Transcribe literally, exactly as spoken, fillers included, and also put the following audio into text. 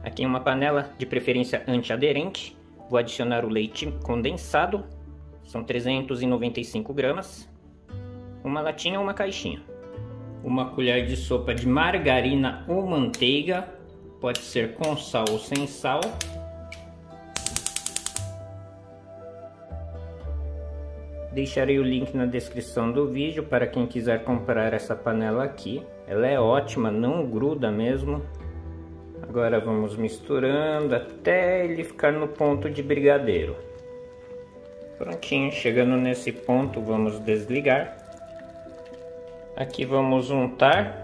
Aqui uma panela, de preferência antiaderente. Vou adicionar o leite condensado, são trezentos e noventa e cinco gramas. Uma latinha ou uma caixinha. Uma colher de sopa de margarina ou manteiga, pode ser com sal ou sem sal. Deixarei o link na descrição do vídeo para quem quiser comprar essa panela aqui. Ela é ótima, não gruda mesmo. Agora vamos misturando até ele ficar no ponto de brigadeiro. Prontinho, chegando nesse ponto, vamos desligar. Aqui vamos untar